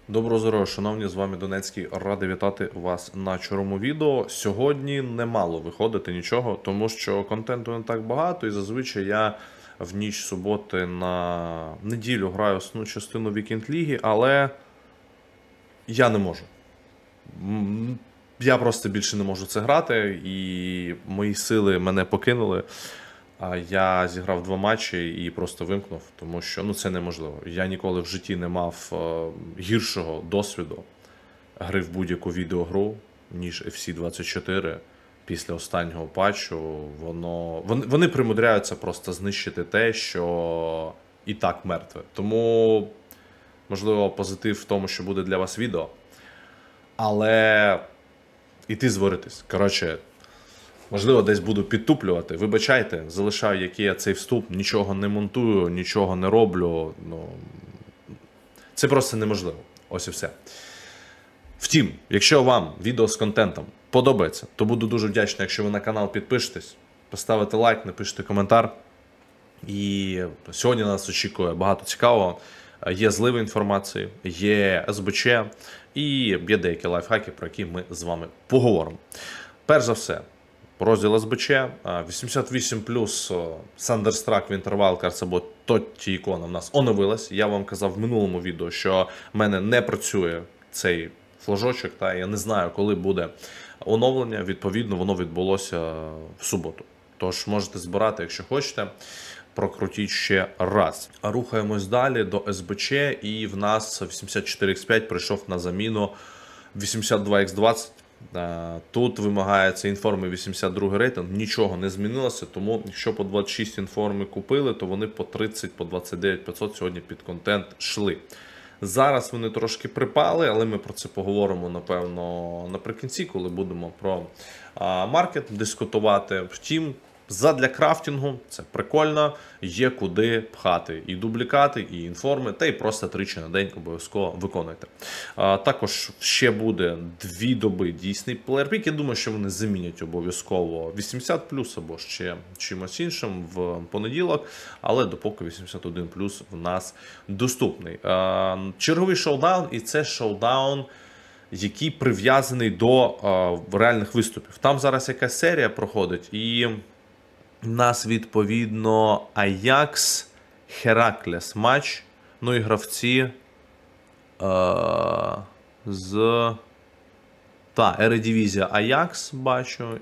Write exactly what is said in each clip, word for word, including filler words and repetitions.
Доброго здоров'я, шановні, з вами Донецький. Радий вітати вас на чорному відео. Сьогодні не мало виходити нічого, тому що контенту не так багато, і зазвичай я в ніч суботи на неділю граю основну частину Вікенд Ліги, але я не можу. М, Я просто більше не можу це грати, і мої сили мене покинули. А я зіграв два матчі і просто вимкнув, тому що ну це неможливо. Я ніколи в житті не мав е, гіршого досвіду гри в будь-яку відеогру, ніж еф сі двадцять чотири після останнього патчу. Воно вони, вони примудряються просто знищити те, що і так мертве. Тому, можливо, позитив в тому, що буде для вас відео. Але іти зваритись. Коротше. Можливо, десь буду підтуплювати. Вибачайте, залишаю, який я цей вступ, нічого не монтую, нічого не роблю. Ну, це просто неможливо. Ось і все. Втім, якщо вам відео з контентом подобається, то буду дуже вдячний, якщо ви на канал підпишетесь, поставите лайк, напишете коментар. І сьогодні нас очікує багато цікавого. Є зливи інформації, є ес бе че і є деякі лайфхаки, про які ми з вами поговоримо. Перш за все, розділ ес бе че, вісімдесят вісім плюс Thunderstruck Winter Wildcards або Тотті ікона в нас оновилась. Я вам казав в минулому відео, що в мене не працює цей флажочок, та я не знаю, коли буде оновлення. Відповідно, воно відбулося в суботу. Тож можете збирати, якщо хочете. Прокрутіть ще раз. Рухаємось далі до ес бе че, і в нас вісімдесят чотири ікс п'ять прийшов на заміну вісімдесят два ікс двадцять. Тут вимагається інформи вісімдесят другий рейтинг, нічого не змінилося, тому якщо по двадцять шість інформи купили, то вони по тридцять, по двадцять дев'ять п'ятсот сьогодні під контент йшли. Зараз вони трошки припали, але ми про це поговоримо, напевно, наприкінці, коли будемо про а, маркет дискутувати. Втім, задля крафтингу це прикольно, є куди пхати і дублікати, і інформи, та й просто тричі на день обов'язково виконуйте. А, також ще буде дві доби дійсний плеєрпік. Я думаю, що вони замінять обов'язково вісімдесят плюс або ще чимось іншим в понеділок, але допоки вісімдесят один плюс в нас доступний. А, черговий шоудаун, і це шоудаун, який прив'язаний до а, реальних виступів. Там зараз якась серія проходить, і у нас, відповідно, Аякс, Хераклес матч. Ну і гравці е з та, Ередивізія Аякс, бачу,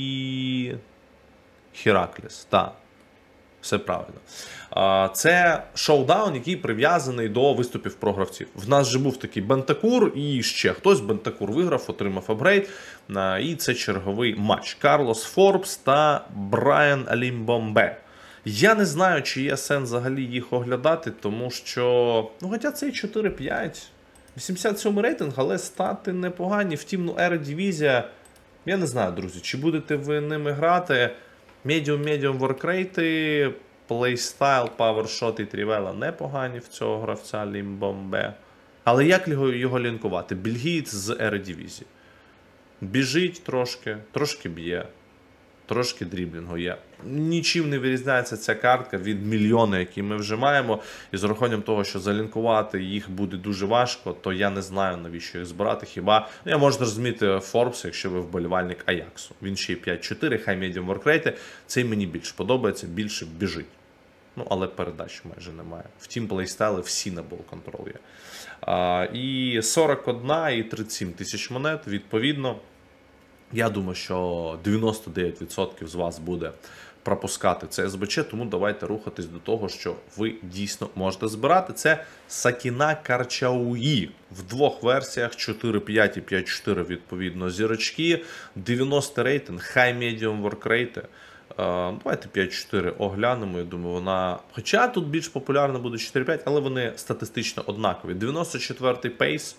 і Хераклес. Так, все правильно. Е це шоудаун, який прив'язаний до виступів про гравців. В нас же був такий Бентакур, і ще хтось Бентакур виграв, отримав апгрейд. І це черговий матч. Карлос Форбс та Брайан Алімбомбе. Я не знаю, чи є сенс взагалі їх оглядати, тому що, ну, хоча цей чотири п'ять, вісімдесят сьомий рейтинг, але стати непогані. Втім, ну, Ередивізія, я не знаю, друзі, чи будете ви ними грати. Медіум-медіум воркрейти, плейстайл, павершот і трівела непогані в цього гравця Лімбомбе. Але як його, його лінкувати? Бельгієць з Ередивізії. Біжить трошки, трошки б'є, трошки дріблінгу є. Нічим не вирізняється ця картка від мільйону, які ми вже маємо. І з урахуванням того, що залінкувати їх буде дуже важко, то я не знаю, навіщо їх збирати. Хіба, ну, я можу розуміти Форбс, якщо ви вболівальник Аяксу. Він ще й п'ять чотири, хай медіум воркрейти. Цей мені більше подобається, більше біжить. Ну, але передач майже немає. Втім, плейстайли всі на бол контрол є. А, і сорок один і тридцять сім тисяч монет, відповідно. Я думаю, що дев'яносто дев'ять відсотків з вас буде пропускати це ес бе че, тому давайте рухатись до того, що ви дійсно можете збирати. Це Сакіна Карчауї в двох версіях, чотири п'ять і п'ять чотири, відповідно, зірочки, дев'яносто рейтинг, хай медіум воркрейти. Давайте п'ять чотири оглянемо, я думаю, вона... Хоча тут більш популярна буде чотири п'ять, але вони статистично однакові. дев'яносто четвертий пейс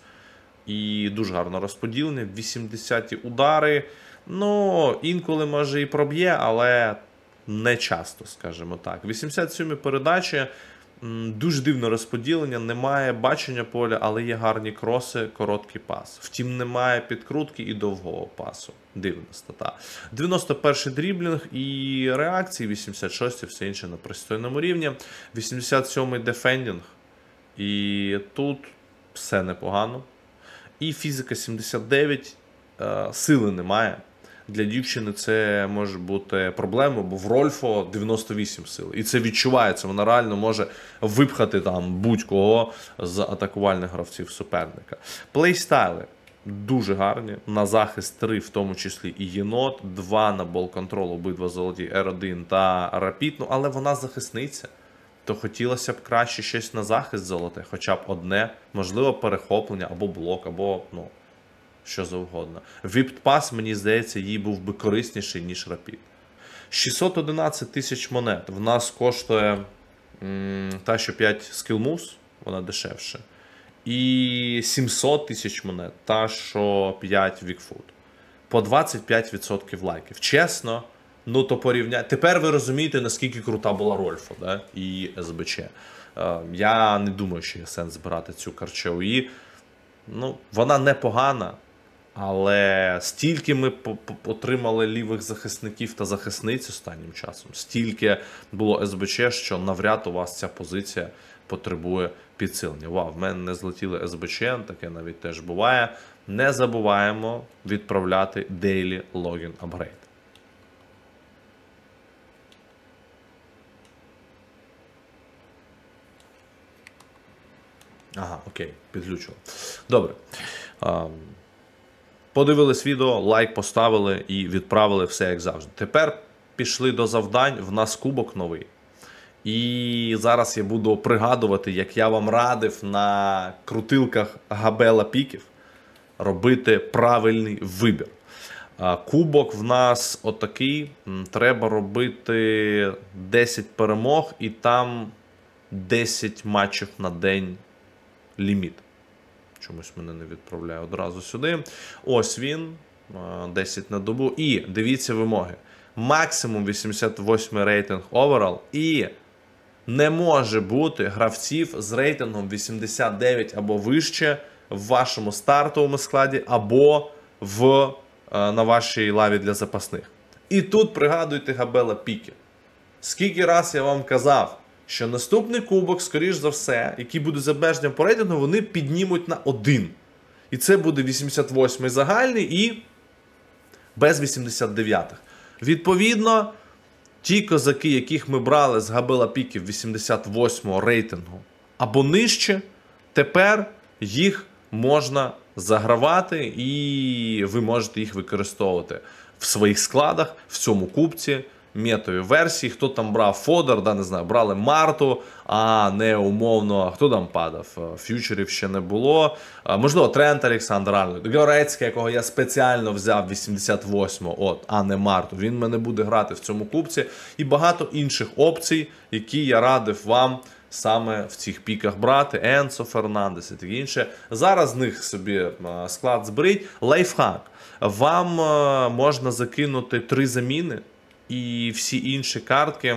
і дуже гарно розподілення, вісімдесяті удари. Ну, інколи може і проб'є, але не часто, скажімо так. вісімдесят сьомі передачі, дуже дивне розподілення, немає бачення поля, але є гарні кроси, короткий пас. Втім, немає підкрутки і довгого пасу. Дивна стата. дев'яносто перший дріблінг і реакції, вісімдесят шостий, все інше на пристойному рівні. вісімдесят сьомий дефендінг. І тут все непогано. І фізика сімдесят дев'ять, сили немає. Для дівчини це може бути проблема, бо в Рольфо дев'яносто вісім сили. І це відчувається, вона реально може випхати там будь-кого з атакувальних гравців суперника. Плейстайли дуже гарні, на захист три, в тому числі і єнот, два на бол-контрол, обидва золоті, ер один та Рапід, ну але вона захисниця. То хотілося б краще щось на захист золоте, хоча б одне, можливо, перехоплення, або блок, або, ну, що завгодно. Віпт-пас, мені здається, їй був би корисніший, ніж Рапід. шістсот одинадцять тисяч монет. В нас коштує м, та, що п'ять Skill Moves, вона дешевше. І сімсот тисяч монет, та, що п'ять Weak-Foot. По двадцять п'ять відсотків лайків. Чесно, ну то порівняти. Тепер ви розумієте, наскільки крута була Рольфо, да? І ес бе че. Е, я не думаю, що є сенс збирати цю карчеу. Ну, вона непогана, але стільки ми отримали лівих захисників та захисниць останнім часом, стільки було ес бе че, що навряд у вас ця позиція потребує підсилення. Вау, в мене не злетіли ес бе че, таке навіть теж буває. Не забуваємо відправляти Daily Login Upgrade. Ага, окей, підключили. Добре. Подивились відео, лайк поставили і відправили все як завжди. Тепер пішли до завдань, в нас кубок новий. І зараз я буду пригадувати, як я вам радив на крутилках Габела піків робити правильний вибір. Кубок в нас отакий, треба робити десять перемог і там десять матчів на день ліміт. Чомусь мене не відправляє одразу сюди. Ось він, десять на добу. І дивіться вимоги. Максимум вісімдесят восьмий рейтинг оверал. І не може бути гравців з рейтингом вісімдесят дев'ять або вище в вашому стартовому складі, або в, на вашій лаві для запасних. І тут пригадуйте Габела піки. Скільки раз я вам казав, що наступний кубок, скоріш за все, який буде з обмеженням по рейтингу, вони піднімуть на один. І це буде вісімдесят восьмий загальний і без вісімдесят дев'ятих. Відповідно, ті козаки, яких ми брали з Габела піків вісімдесят восьмого рейтингу або нижче, тепер їх можна загравати і ви можете їх використовувати в своїх складах, в цьому кубці, метові версії. Хто там брав Фодор, да, не знаю, брали Марту, а не умовно, хто там падав? Ф'ючерів ще не було. Можливо, Трент Олександр-Арнольд, Горецький, якого я спеціально взяв вісімдесят восьмого, от, а не Марту. Він мене буде грати в цьому кубці. І багато інших опцій, які я радив вам саме в цих піках брати. Енсо Фернандес і таке інше. Зараз з них собі склад зберіть. Лайфхак. Вам можна закинути три заміни, і всі інші картки,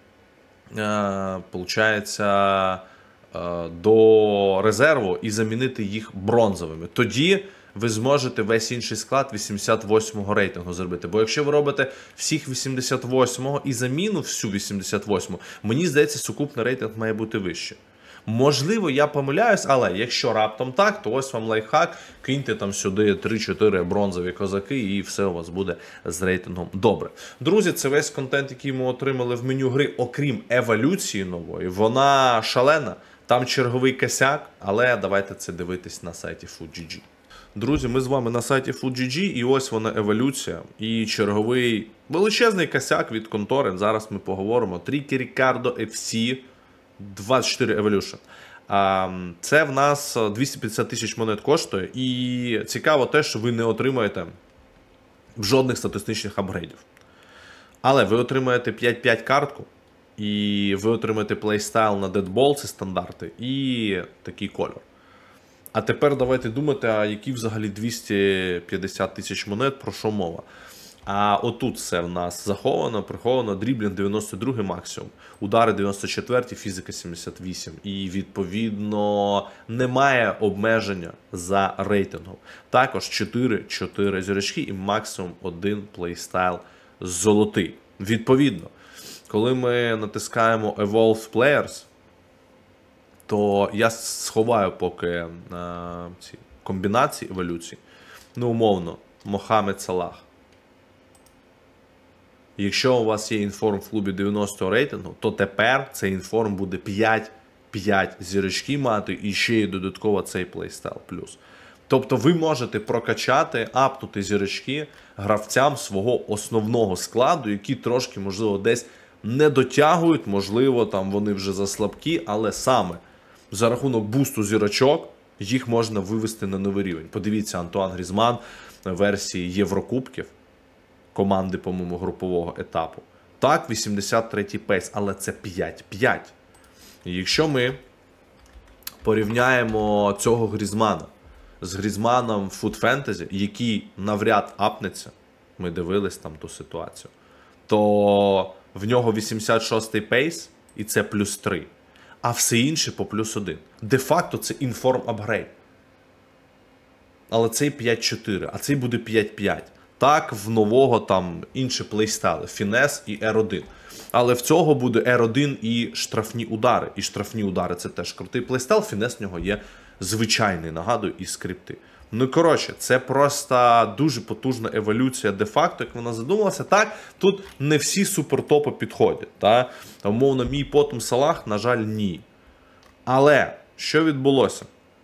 получається, до резерву і замінити їх бронзовими. Тоді ви зможете весь інший склад вісімдесят восьмого рейтингу зробити. Бо якщо ви робите всіх вісімдесят восьмого і заміну всю вісімдесят восьму, мені здається, сукупний рейтинг має бути вище. Можливо, я помиляюсь, але якщо раптом так, то ось вам лайфхак, киньте там сюди три-чотири бронзові козаки і все у вас буде з рейтингом добре. Друзі, це весь контент, який ми отримали в меню гри, окрім еволюції нової. Вона шалена, там черговий косяк, але давайте це дивитись на сайті FUT.джі. Друзі, ми з вами на сайті FUT.джі, і ось вона еволюція, і черговий величезний косяк від контори. Зараз ми поговоримо. Трікі Рікардо еф сі двадцять чотири Evolution. Це в нас двісті п'ятдесят тисяч монет коштує. І цікаво те, що ви не отримаєте жодних статистичних апгрейдів. Але ви отримаєте п'ять п'ять картку, і ви отримаєте плейстайл на Deadball, це стандарти, і такий кольор. А тепер давайте думати, а які взагалі двісті п'ятдесят тисяч монет, про що мова? А отут все в нас заховано, приховано, дріблінг дев'яносто другий максимум, удари дев'яносто четвертий, фізика сімдесят вісім. І, відповідно, немає обмеження за рейтингом. Також чотири чотири зірочки і максимум один плейстайл золотий. Відповідно, коли ми натискаємо Evolve Players, то я сховаю поки е, ці комбінації еволюції. Ну, умовно, Мохамед Салах. Якщо у вас є інформ в клубі дев'яностого рейтингу, то тепер цей інформ буде п'ять п'ять зірочки мати і ще й додатково цей плейстайл плюс. Тобто ви можете прокачати, апнути зірочки гравцям свого основного складу, які трошки, можливо, десь не дотягують, можливо, там вони вже заслабкі, але саме за рахунок бусту зірочок їх можна вивести на новий рівень. Подивіться, Антуан Грізман версії Єврокубків команди, по-моєму, групового етапу. Так, вісімдесят третій пейс, але це п'ять п'ять. І якщо ми порівняємо цього Грізмана з Грізманом в Food Fantasy, який навряд апнеться, ми дивились там ту ситуацію, то в нього вісімдесят шостий пейс, і це плюс три. А все інше по плюс один. Де-факто це інформ апгрейд. Але цей п'ять чотири, а цей буде п'ять п'ять. Так, в нового там інші плейстайли, фінес і ар один. Але в цього буде ар один і штрафні удари. І штрафні удари це теж крутий плейстайл, фінес в нього є звичайний, нагадую, і скрипти. Ну, коротше, це просто дуже потужна еволюція де-факто, як вона задумалася. Так, тут не всі супертопи підходять. Та? Умовно, мій потом Салах, на жаль, ні. Але, що відбулося?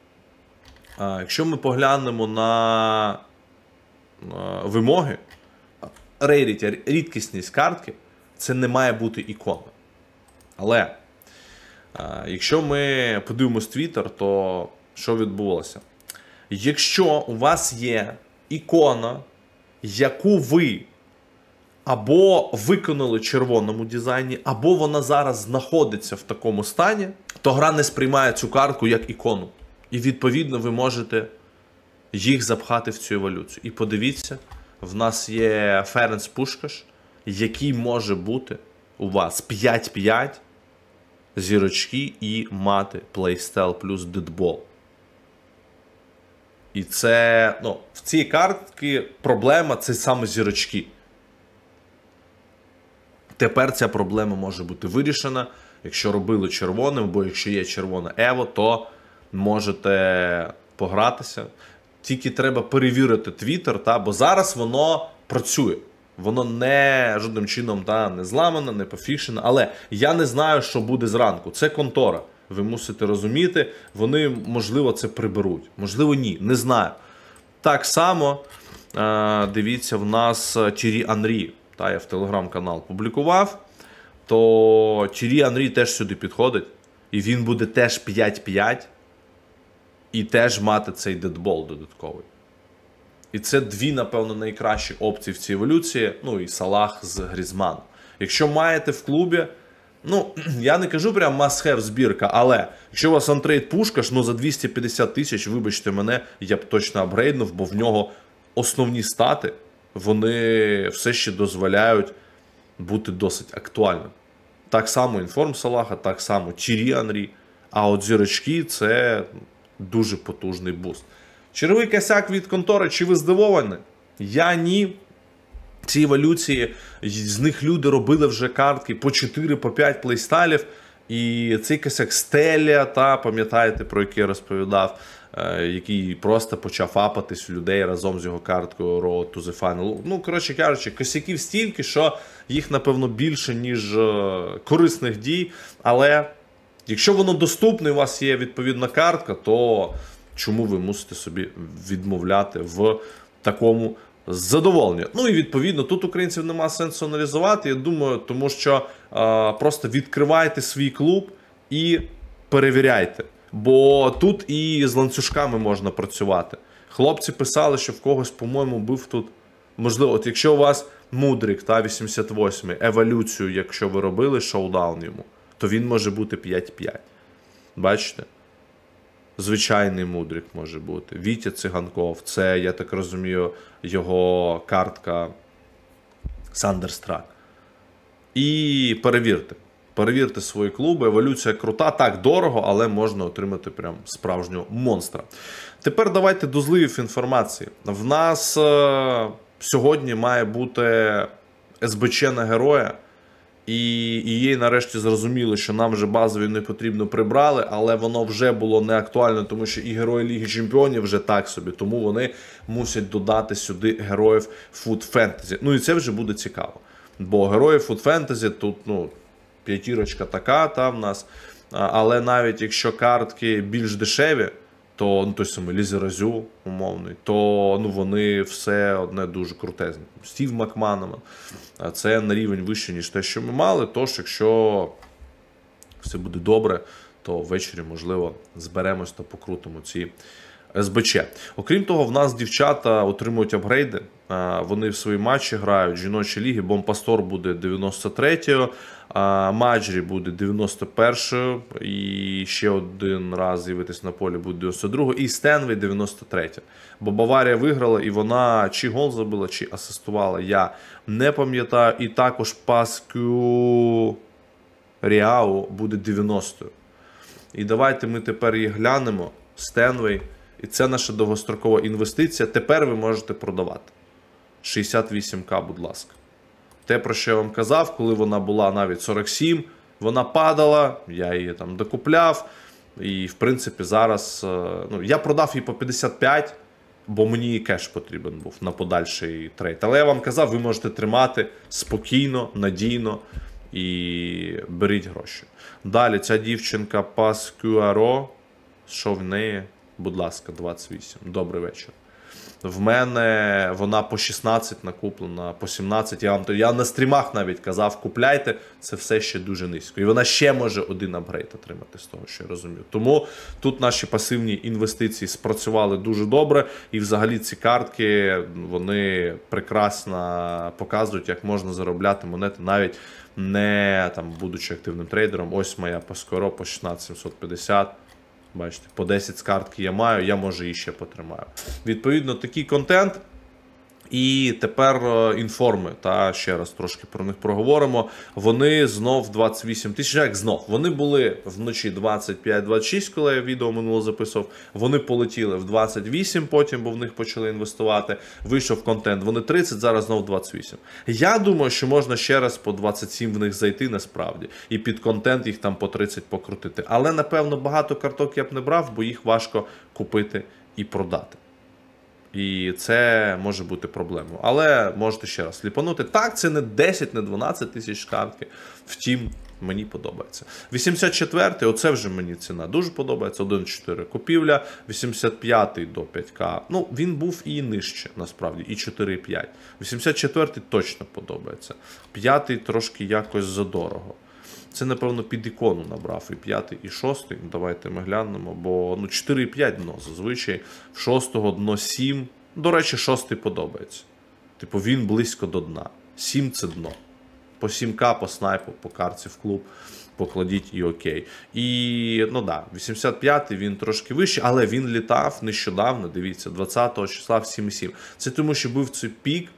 А, якщо ми поглянемо на а, вимоги, рейріті, рідкісність картки, це не має бути ікона. Але, а, якщо ми подивимось Twitter, то що відбулося? Якщо у вас є ікона, яку ви або виконали в червоному дизайні, або вона зараз знаходиться в такому стані, то гра не сприймає цю картку як ікону. І відповідно ви можете їх запхати в цю еволюцію. І подивіться, в нас є Ференц Пушкаш, який може бути у вас п'ять п'ять зірочки і мати плейстайл плюс дедбол. І це, ну, в цій картці проблема – це саме зірочки. Тепер ця проблема може бути вирішена. Якщо робили червоним, бо якщо є червоне Ево, то можете погратися. Тільки треба перевірити Twitter, та, бо зараз воно працює. Воно не жодним чином та, не зламане, не пофікшене. Але я не знаю, що буде зранку. Це контора. Ви мусите розуміти, вони, можливо, це приберуть. Можливо, ні. Не знаю. Так само, дивіться, в нас Тірі Анрі. Та, я в телеграм-канал публікував. То Тірі Анрі теж сюди підходить. І він буде теж п'ять п'ять. І теж мати цей дедбол додатковий. І це дві, напевно, найкращі опції в цій еволюції. Ну і Салах з Грізманом. Якщо маєте в клубі, ну, я не кажу прям must-have збірка, але якщо у вас антрейд Пушкаш, ну за двісті п'ятдесят тисяч, вибачте мене, я б точно апгрейднув, бо в нього основні стати, вони все ще дозволяють бути досить актуальним. Так само інформ Салаха, так само Тірі Анрі, а от зірочки – це дуже потужний буст. Черговий косяк від контори, чи ви здивовані? Я ні. Ці еволюції, з них люди робили вже картки по чотири по п'ять плейстайлів. І цей косяк Стеля, та, пам'ятаєте, про який я розповідав, який просто почав апатись у людей разом з його карткою Road to the Final. Ну, коротше кажучи, косяків стільки, що їх, напевно, більше, ніж корисних дій. Але якщо воно доступне, у вас є відповідна картка, то чому ви мусите собі відмовляти в такому задоволення? Ну і відповідно, тут українців нема сенсу аналізувати, я думаю, тому що а, просто відкривайте свій клуб і перевіряйте. Бо тут і з ланцюжками можна працювати. Хлопці писали, що в когось, по-моєму, був тут, можливо, от якщо у вас Мудрик, та, вісімдесят восьмий, еволюцію, якщо ви робили шоудаун йому, то він може бути п'ять п'ять. Бачите? Звичайний Мудрик може бути. Вітя Циганков, це, я так розумію, його картка Сандерстрак. І перевірте. Перевірте свої клуби. Еволюція крута. Так, дорого, але можна отримати прям справжнього монстра. Тепер давайте до зливів інформації. В нас е сьогодні має бути ес бе че на героя. І її нарешті зрозуміли, що нам вже базові не потрібно прибрали, але воно вже було не актуально, тому що і герої Ліги Чемпіонів вже так собі, тому вони мусять додати сюди героїв Food Fantasy. Ну і це вже буде цікаво. Бо герої Food Fantasy тут, ну, п'ятірочка така та в нас, але навіть якщо картки більш дешеві, то, ну, той самий Лізеразю умовний, то, ну, вони все одне дуже крутезні. Стів Макманаман. Це на рівень вище, ніж те, що ми мали. Тож, якщо все буде добре, то ввечері, можливо, зберемось та покрутимо ці ес бе че. Окрім того, в нас дівчата отримують апгрейди. Вони в свої матчі грають жіночі ліги. Бомпастор буде дев'яносто третьою, Маджрі буде дев'яносто першою, і ще один раз з'явитись на полі буде дев'яносто другою, і Стенвей дев'яносто третя. Бо Баварія виграла, і вона чи гол забила, чи асистувала, я не пам'ятаю. І також Паскю Ріау буде дев'яностою. І давайте ми тепер її глянемо. Стенвей. І це наша довгострокова інвестиція. Тепер ви можете продавати. шістдесят вісім тисяч, будь ласка. Те, про що я вам казав, коли вона була навіть сорок сім, вона падала, я її там докупляв. І, в принципі, зараз, ну, я продав її по п'ятдесят п'ять, бо мені кеш потрібен був на подальший трейд. Але я вам казав, ви можете тримати спокійно, надійно і беріть гроші. Далі, ця дівчинка Паскюаро, що в неї? Будь ласка, двадцять вісім. Добрий вечір. В мене вона по шістнадцять накуплена, по сімнадцять. Я вам я на стрімах навіть казав, купляйте, це все ще дуже низько. І вона ще може один апгрейд отримати, з того, що я розумію. Тому тут наші пасивні інвестиції спрацювали дуже добре. І взагалі ці картки, вони прекрасно показують, як можна заробляти монети, навіть не там, будучи активним трейдером. Ось моя Паскоро по шістнадцять сімсот п'ятдесят. Бачите, по десять з картки я маю, я, може, її ще потримаю. Відповідно, такий контент. І тепер інформи, та ще раз трошки про них проговоримо. Вони знов двадцять вісім тисяч, як знов? Вони були вночі двадцять п'ять двадцять шість, коли я відео минуло записував. Вони полетіли в двадцять вісім потім, бо в них почали інвестувати. Вийшов контент, вони тридцять, зараз знов двадцять вісім. Я думаю, що можна ще раз по двадцять сім в них зайти насправді. І під контент їх там по тридцять покрутити. Але, напевно, багато карток я б не брав, бо їх важко купити і продати. І це може бути проблемою. Але можете ще раз сліпанути. Так, це не десять, не дванадцять тисяч картки. Втім, мені подобається. вісімдесят четвертий, оце вже мені ціна дуже подобається. один чотири купівля. вісімдесят п'ятий до п'ять тисяч. Ну, він був і нижче, насправді, і чотири п'ять. вісімдесят четвертий точно подобається. п'ятий трошки якось задорого. Це, напевно, під ікону набрав і п'ятий, і шостий. Давайте ми глянемо, бо ну, чотири п'ять дно зазвичай. В шостого дно сім. До речі, шостий подобається. Типу, він близько до дна. сім це дно. По сім тисяч, по снайпу, по карці в клуб покладіть і окей. І, ну да, вісімдесят п'ятий він трошки вищий, але він літав нещодавно, дивіться, двадцятого числа в сім сім. Це тому, що був цей пік.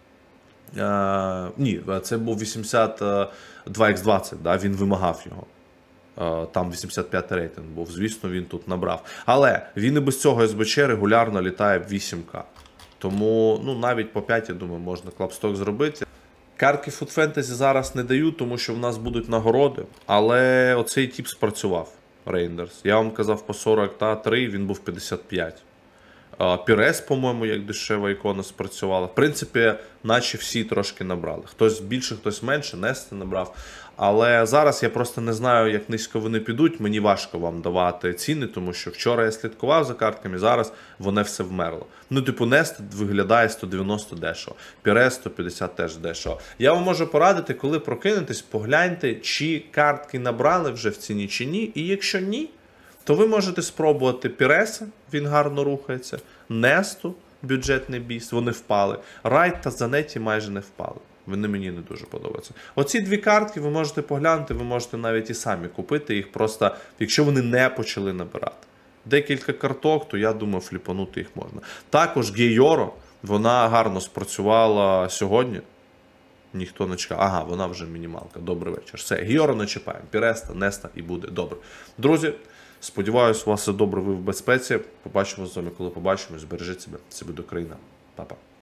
Uh, ні, це був вісімдесят два ікс двадцять, да, він вимагав його. Uh, там вісімдесят п'ятий рейтинг був, звісно, він тут набрав. Але він і без цього ес бе че регулярно літає в вісім тисяч. Тому, ну, навіть по п'ять, я думаю, можна клапсток зробити. Картки Food Fantasy зараз не даю, тому що в нас будуть нагороди. Але оцей тип спрацював, Рейндерс. Я вам казав по сорок три, він був п'ятдесят п'ять. Пірес, по-моєму, як дешева ікона спрацювала. В принципі, наче всі трошки набрали. Хтось більше, хтось менше, Нести набрав. Але зараз я просто не знаю, як низько вони підуть. Мені важко вам давати ціни, тому що вчора я слідкував за картками, зараз воно все вмерло. Ну, типу, Нести виглядає сто дев'яносто дешево. Пірес сто п'ятдесят теж дешево. Я вам можу порадити, коли прокинетесь, погляньте, чи картки набрали вже в ціні, чи ні. І якщо ні, то ви можете спробувати Піреса, він гарно рухається, Несту, бюджетний біст, вони впали. Райт та Занеті майже не впали. Вони мені не дуже подобаються. Оці дві картки ви можете поглянути, ви можете навіть і самі купити їх, просто якщо вони не почали набирати. Декілька карток, то я думаю, фліпанути їх можна. Також Гейоро, вона гарно спрацювала сьогодні. Ніхто не чекає. Ага, вона вже мінімалка. Добрий вечір. Все, Гейоро не чіпаємо. Піреста, Неста і буде добре. Друзі, сподіваюсь, у вас все добре, ви в безпеці. Побачимо з вами, коли побачимось. Бережіть себе. Це буде Україна. Па-па.